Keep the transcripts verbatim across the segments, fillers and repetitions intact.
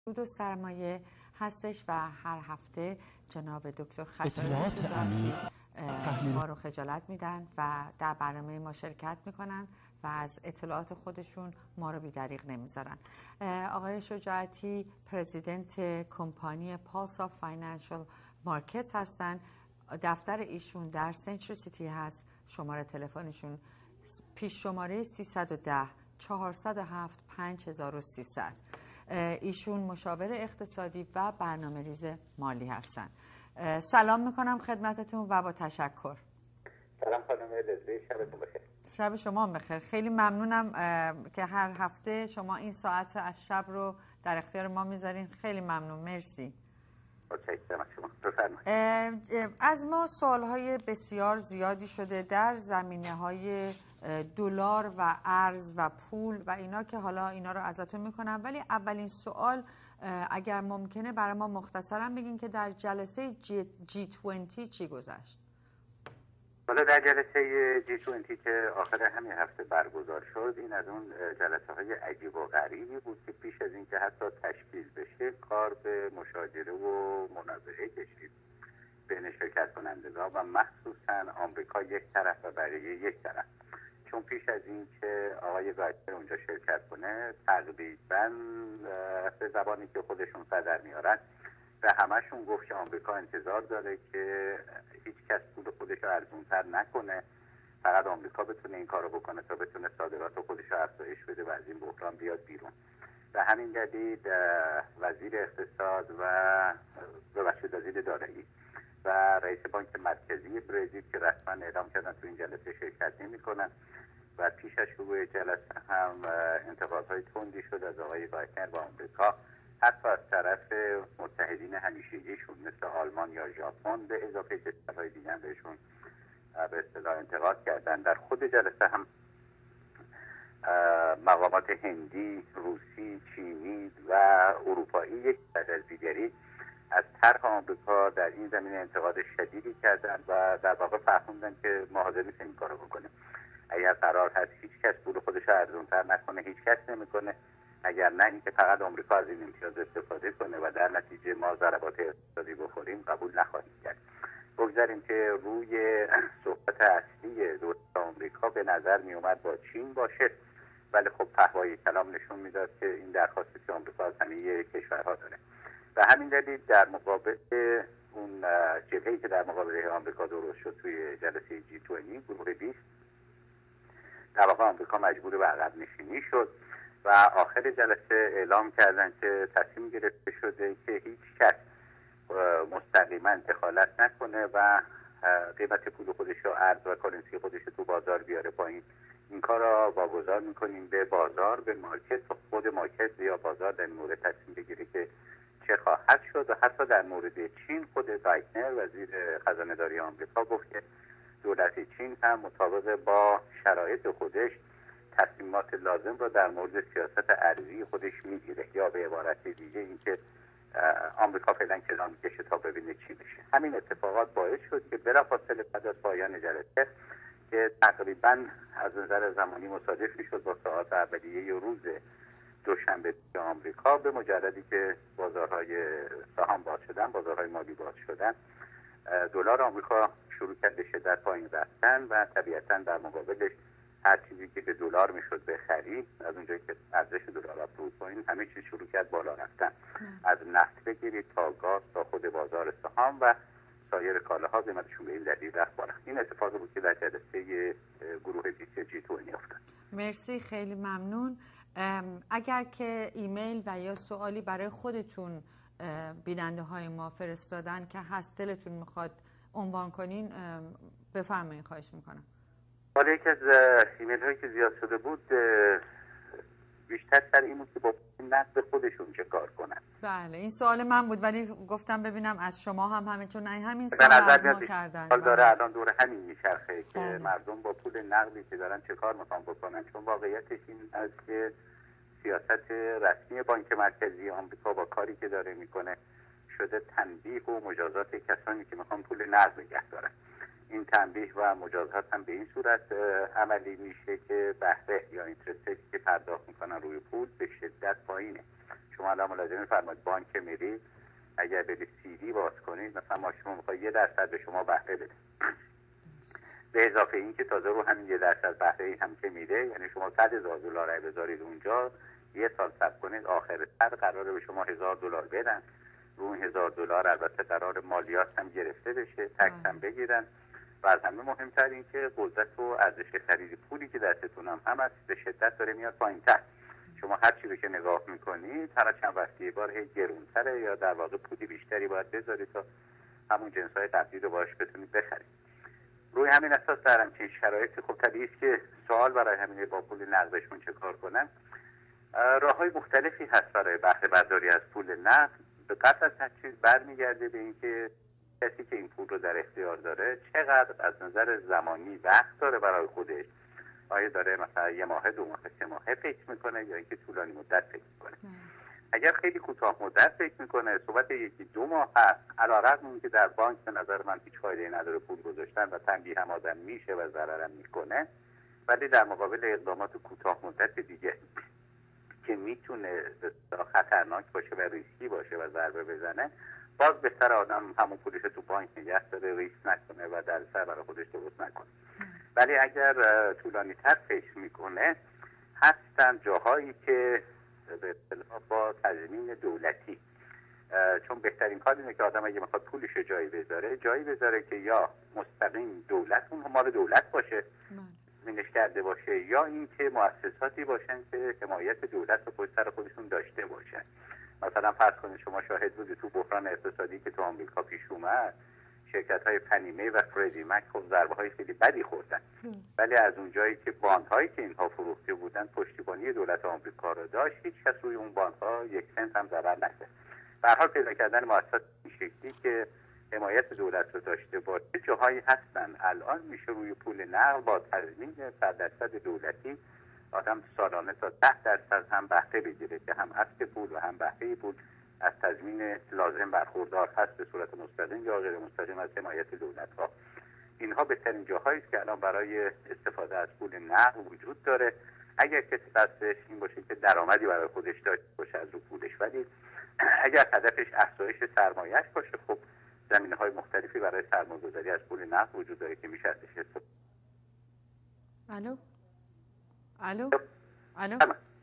سود و سرمایه هستش و هر هفته جناب دکتر اطلاعات خشایاری ما رو خجالت میدن و در برنامه ما شرکت میکنن و از اطلاعات خودشون ما رو بی‌دریغ نمیذارن. آقای شجاعتی پرزیدنت کمپانی پالس آف فاینانشال مارکتس هستن. دفتر ایشون در سنتر سیتی هست. شماره تلفنشون پیش شماره سیصد و ده چهارصد و هفت پنج هزار و سیصد. ایشون مشاور اقتصادی و برنامه ریز مالی هستن. سلام میکنم خدمتتون و با تشکر. سلام خانم لزلی، شبتون بخیر. شب شما هم بخیر. خیلی ممنونم که هر هفته شما این ساعت از شب رو در اختیار ما میذارین. خیلی ممنون، مرسی. متشکرم شما. بفرمایید. از ما سوالهای بسیار زیادی شده در زمینه‌های دلار و ارز و پول و اینا که حالا اینا رو ازتون میکنم، ولی اولین سوال اگر ممکنه برای ما مختصرا بگین که در جلسه جی بیست چی گذشت؟ حالا در جلسه جی بیست که آخر همین هفته برگزار شد، این از اون جلسه های عجیب و غریبی بود که پیش از این که حتی تشکیل بشه کار به مشاجره و منازعه کشید بین شرکت کنندگان و مخصوصا آمریکا یک طرف و بقیه یک طرف. چون پیش از این که آقای گایتنر اونجا شرکت کنه تقریبا به زبانی که خودشون صدر میارن و همشون گفت که آمریکا انتظار داره که هیچ کس پول خودش رو ارزونتر نکنه، فقط آمریکا بتونه این کارو بکنه تا بتونه صادرات خودش رو افزایش بده و از این بحران بیاد بیرون. و همین دلیل وزیر اقتصاد و ببخشید وزیر دارایی و رئیس بانک مرکزی برزیل که رسما اعلام کردن تو این جلسه شرکت نمی‌کنن و پیش از شروع جلسه هم انتقادهای تندی شد از آقای گایتنر با آمریکا، حتی از طرف متحدین همیشگیشون مثل آلمان یا ژاپن، به اضافه کشورهای دیگه هم بهشون به اصطلاح انتقاد کردن. در خود جلسه هم مقامات هندی، روسی، چینی و اروپایی یک بعد از دیگری از طرح آمریکا در این زمینه انتقاد شدیدی کردن و در واقع فهموندن که ما حاضر نیستیم این کارو بکنیم. اگر قرار هست هیچ کس پول خودش رو ارزونتر نکنه، هیچ کس نمیکنه، اگر نه اینکه فقط آمریکا از این امتیاز استفاده کنه و در نتیجه ما ضربات اقتصادی بخوریم قبول نخواهیم کرد. بگذاریم که روی صحبت اصلی دولت آمریکا به نظر می اومد با چین باشه، ولی خب فحوای کلام نشون میداد که این درخواستی که آمریکا از همه کشورها داره و همین دلیل در مقابل اون جبهه‌ای که در مقابل آمریکا درست شد توی جلسه جی بیست گروه بیست، در واقع آمریکا مجبور به عقب نشینی شد و آخر جلسه اعلام کردن که تصمیم گرفته شده که هیچ کس مستقیما دخالت نکنه و قیمت پول خودش رو، ارز و کارنسی خودش رو تو بازار بیاره پایین. این کار را واگذار میکنیم به بازار، به مارکت و خود مارکت یا بازار در این مورد تصمیم بگیره که چه خواهد شد. و حتی در مورد چین خود گایتنر وزیر خزانه داری آمریکا گفت که دولت چین هم مطابق با شرایط خودش تصمیمات لازم را در مورد سیاست ارزی خودش میگیره، یا به عبارت دیگه اینکه آمریکا فعلا کنار میکشه تا ببینه چی بشه. همین اتفاقات باعث شد که بلافاصله بعد از پایان جلسه که تقریبا از نظر زمانی مصادف میشد با ساعات اولیه روز دوشنبه آمریکا، به مجردی که بازارهای سهام باز شدن، بازارهای مالی باز شدن، دلار آمریکا شروع کرد به شدت پایین رفتن و طبیعتاً در مقابلش هر چیزی که به دلار میشد به خرید، از اونجایی که ارزش دلار رفت بود پایین، همه چیز شروع کرد بالا رفتن، از نفت بگیرید تا گاز تا خود بازار سهام و سایر کالاها قیمتشون به این دلیل رفت بالا. این اتفاقی بود که در جلسه گروه بیست جی بیست افتاد. مرسی، خیلی ممنون. اگر که ایمیل و یا سوالی برای خودتون بیننده های ما فرستادن که هست دلتون میخواد عنوان کنین، بفرمایید، خواهش میکنم. حالا یکی از ایمیل هایی که زیاد شده بود بیشتر سر این بود که با نقد خودشون چه کار کنن. بله، این سوال من بود ولی گفتم ببینم از شما هم همین، چون همین سوال از ما کردن. حال داره الان دور همین میچرخه که بله. مردم با پول نقدی که دارن چه کار میخوان بکنن، چون واقعیتش این است که سیاست رسمی بانک مرکزی آمریکا با کاری که داره میکنه شده تنبیه و مجازات کسانی که میخوان پول نقد نگه دارن. این تنبیه و مجازات هم به این صورت عملی میشه که بهره یا اینترست که پرداخت میکنن روی پول به شدت پایینه، شما الان ملاحظه می‌فرمایید بانک میرید اگر برید سی دی باز کنید مثلا ماشین میخواد یه درصد به شما بهره بده، به اضافه این که تازه رو همین یه درصد بهره هم که میده، یعنی شما صد هزار دلار بذارید اونجا یه سال صبر کنید آخر سال قراره به شما هزار دلار بدن. رو اون هزار دلار البته قرار مالیات هم گرفته بشه، تکس هم بگیرن و از همه مهمتر این که قدرت و ارزش خرید پولی که دستتون هم هم است به شدت داره میاد پایین‌تر. شما هر چی رو که نگاه میکنید هر چند وقتی بار هی گرونتره یا در واقع پولی بیشتری باید بذارید تا همون جنس‌های قبلی رو باش بتونید بخرید. روی همین اساس در همچین شرایطی خب طبیعی است که سوال برای همین با پول نقدشون چه کار کنن. راه‌های مختلفی هست برای بهره برداری از پول نقد. به قطع از هر چیز برمیگرده به اینکه کسی که این پول رو در اختیار داره چقدر از نظر زمانی وقت داره برای خودش. آیا داره مثلا یه ماه، دو ماه، سه ماه فکر میکنه یا اینکه طولانی مدت فکر میکنه. اگر خیلی کوتاه مدت فکر میکنه، صحبت یکی دو ماه هست، علیرغم اینکه در بانک به نظر من هیچ فایده‌ای نداره پول گذاشتن و تنبیه هم آدم میشه و ضررم میکنه، ولی در مقابل اقدامات کوتاه مدت دیگه که میتونه خطرناک باشه و ریسکی باشه و ضربه بزنه، باز بهتر آدم همون پولش تو بانک نگه داره، ریسک نکنه و در سر برای خودش درست نکنه. ولی اگر طولانی تر فکر میکنه، هستن جاهایی که به اصطلاح با تضمین دولتی، چون بهترین کار اینه که آدم اگه میخواد پولش جایی بذاره جایی بذاره که یا مستقیم دولت اون مال دولت باشه تضمینش کرده باشه، یا اینکه مؤسساتی باشن که حمایت دولت رو پشت سر خودشون داشته باشن. مثلا فرض کنید شما شاهد بودید تو بحران اقتصادی که تو آمریکا پیش اومد، شرکت‌های فنیمه و فردی مک خب ضربه‌های خیلی بدی خوردن، ولی از اونجایی که باندهایی که اینها فروخته بودن پشتیبانی دولت آمریکا رو داشت، هیچ کس روی اون باندها یک سنت هم ضرر نکرد. به هر حال پیدا کردن مؤسسات این شکلی که حمایت دولت رو داشته باشه جاهایی هستن. الان میشه روی پول نقد با تضمین صد درصد دولتی آدم سالانه تا ده درصد هم بهره بگیره که هم اصل پول و هم بهره پول از تضمین لازم برخوردار هست به صورت مستقیم یا غیر مستقیم از حمایت دولت ها. اینها بهترین جاهایی است که الان برای استفاده از پول نقد وجود داره. اگر کسی قصدش این باشه که درآمدی برای خودش داشته باشه از رو پولش، ولی اگر هدفش افزایش سرمایه‌اش باشه، خب زمینه‌های مختلفی برای سرمایه‌گذاری از پول نقد وجود داره که میشه ازش استفاده. الو الو الو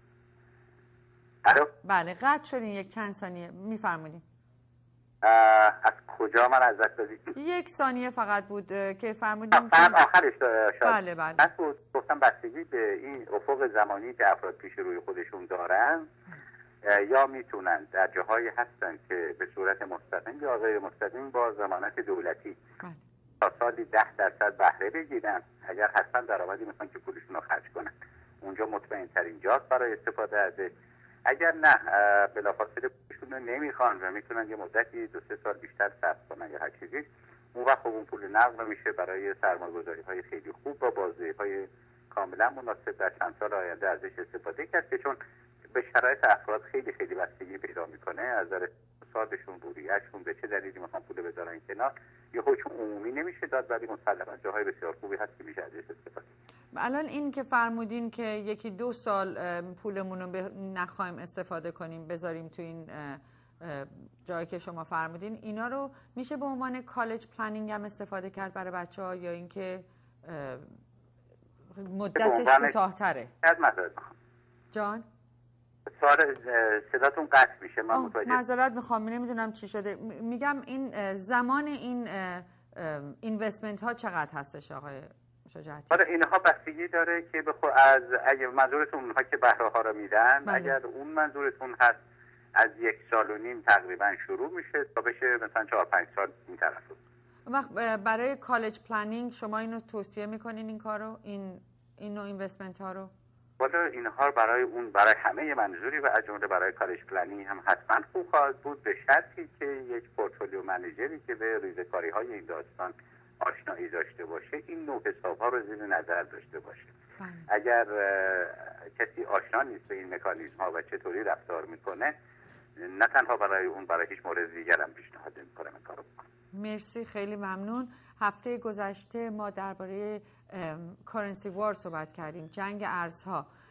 الو بله قطع شدین یک چند ثانیه میفرمایید. از کجا من ازت دادید؟ یک ثانیه فقط بود که فرمودین فقط آخرش شاید. بله بله. من بود گفتم بستگی به این افق زمانی که افراد پیش روی خودشون دارن، یا میتونن در جاهایی هستن که به صورت مستقیم یا غیر مستقیم با ضمانت دولتی بله. تا سالی ده درصد بهره بگیرن. اگر حتما درآمدی میخوان که پولشون رو خرج کنن، اونجا مطمئن ترین جاست برای استفاده ازش. اگر نه بلافاصله پولشون رو نمیخوان و میتونن یه مدتی دو سه سال بیشتر صبر کنن یا هر چیزی، اون وقت خب اون پول نقد میشه برای سرمایه‌گذاری های خیلی خوب با بازدهی های کاملا مناسب در چند سال آینده ازش استفاده کرد، چون به شرایط افراد خیلی خیلی بستگی پیدا میکنه. از نظر اقتصادشون، بوریه‌شون، به چه دلیلی میخوان پول بذارن کنار، یه حکم عمومی نمیشه داد، ولی مسلماً جاهای بسیار خوبی هست که میشه ازش استفاده. الان این که فرمودین که یکی دو سال پولمون رو نخوایم استفاده کنیم بذاریم تو این جایی که شما فرمودین، اینا رو میشه به عنوان کالج پلنینگ هم استفاده کرد برای بچه‌ها یا اینکه مدتش کوتاه‌تره؟ جان سوال صداتون قطع میشه، من متوجه معذرت میخوام نمیدونم چی شده. میگم این زمان این اینوستمنت ها چقدر هستش آقای شجاعتی؟ آره اینها بستگی داره که بخو از اگه منظورتون اونها که بهره ها رو میدن بله. اگر اون منظورتون هست از یک سال و نیم تقریبا شروع میشه تا بشه مثلا چهار پنج سال این طرف رو. وقت برای کالج پلنینگ شما اینو توصیه میکنین این کارو، این این نوع اینوستمنت ها رو؟ والا اینها برای اون برای همه منظوری و از جمله برای کالج پلنینگ هم حتما خوب خواهد بود، به شرطی که یک پورتفولیو منیجری که به ریزکاری های این داستان آشنایی داشته باشه این نوع حساب ها رو زیر نظر داشته باشه. بله. اگر کسی آشنا نیست به این مکانیزم ها و چطوری رفتار میکنه، نه تنها برای اون برای هیچ مورد دیگر هم پیشنهاد نمی‌کنم این کارو بکنه. مرسی، خیلی ممنون. هفته گذشته ما درباره کارنسی وار صحبت کردیم، جنگ ارزها.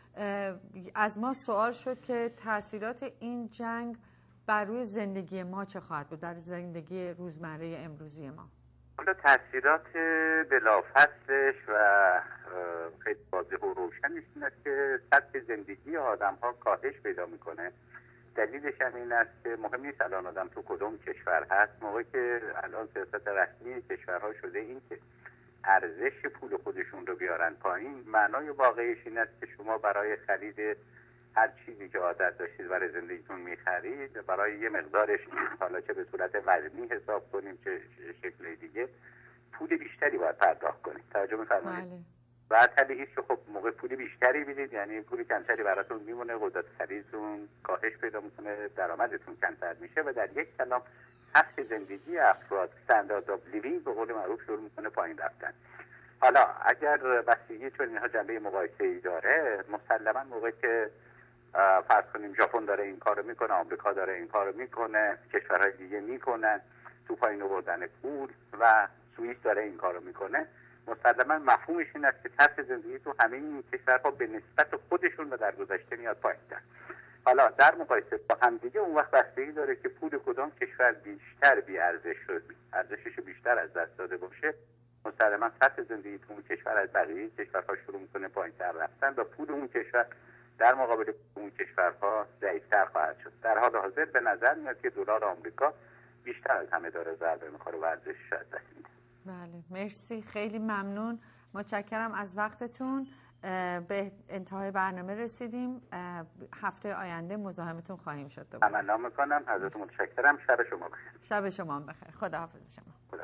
از ما سوال شد که تاثیرات این جنگ بر روی زندگی ما چه خواهد بود، در زندگی روزمره امروزی ما؟ حالا تاثیرات بلافاصلش و خیلی واضح و روشنش این است که سطح زندگی آدم ها کاهش پیدا میکنه. دلیلش هم این است که مهم نیست الان آدم تو کدوم کشور هست، موقعی که الان سیاست رسمی کشورها شده این که ارزش پول خودشون رو بیارن پایین، معنای واقعیش این است که شما برای خرید هر چیزی که عادت داشتید برای زندگیتون میخرید، برای یه مقدارش حالا چه به صورت وزنی حساب کنیم چه شکل دیگه، پول بیشتری باید پرداخت کنید. توجه می‌فرمایید؟ و طبیعیه که خب موقع پول بیشتری بدید یعنی پول کمتری براتون میمونه، قدرت خریدتون کاهش پیدا میکنه، درآمدتون کمتر میشه و در یک کلام سطح زندگی افراد، استاندارد اف لیوینگ به قول معروف شروع میکنه پایین رفتن. حالا اگر بستگی چون اینها جنبه مقایسه‌ای داره، مسلما موقعی که فرض کنیم ژاپن داره این کارو میکنه، آمریکا داره این کارو میکنه، کشورهای دیگه میکنن تو پایین آوردن پول و سوئیس داره این کارو میکنه، مسلما مفهومش این است که سطح زندگی تو همه این کشورها به نسبت خودشون و در گذشته میاد پایین‌تر. حالا در مقایسه با هم دیگه اون وقت بستگی داره که پول کدام کشور بیشتر بی ارزش شد، ارزشش بیشتر از دست داده باشه، مسلما سطح زندگی تو اون کشور از بقیه کشورها شروع میکنه پایین‌تر رفتن و پول اون کشور در مقابل اون کشورها ضعیف‌تر خواهد شد. در حال حاضر به نظر میاد که دلار آمریکا بیشتر از همه داره ضربه می‌خوره و ارزشش از دست میده. بله، مرسی، خیلی ممنون، متشکرم از وقتتون. به انتهای برنامه رسیدیم، هفته آینده مزاحمتون خواهیم شد. تمنا میکنم، ازتون متشکرم. شب شما بخیر. شب شما بخیر. خداحافظ شما. خدا.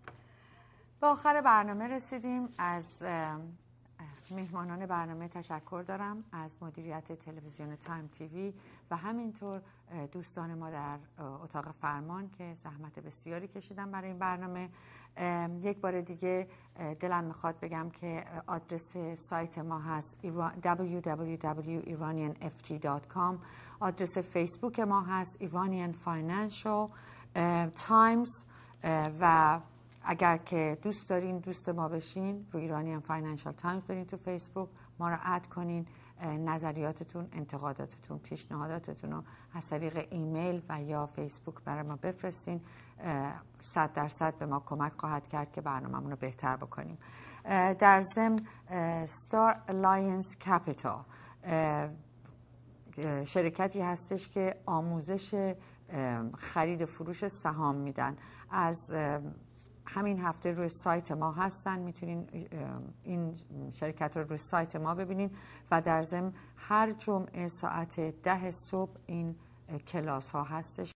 به آخر برنامه رسیدیم. از مهمانان برنامه تشکر دارم، از مدیریت تلویزیون تایم تیوی و همینطور دوستان ما در اتاق فرمان که زحمت بسیاری کشیدن برای این برنامه. یک بار دیگه دلم میخواد بگم که آدرس سایت ما هست دبلیو دبلیو دبلیو دات ایرانیان اف تی دات کام، آدرس فیسبوک ما هست ایرانیان فاینانشال تایمز و اگر که دوست دارین دوست ما بشین رو ایرانیان فاینانشال تایمز برین تو فیسبوک، ما رو اد کنین، نظریاتتون، انتقاداتتون، پیشنهاداتتون رو از طریق ایمیل و یا فیسبوک برای ما بفرستین. صد درصد به ما کمک خواهد کرد که برنامه‌مون رو بهتر بکنیم. در ضمن ستار الاینس کپیتال شرکتی هستش که آموزش خرید و فروش سهام میدن. از همین هفته روی سایت ما هستن، میتونین این شرکت رو روی سایت ما ببینین و در ضمن هر جمعه ساعت ده صبح این کلاس ها هستش.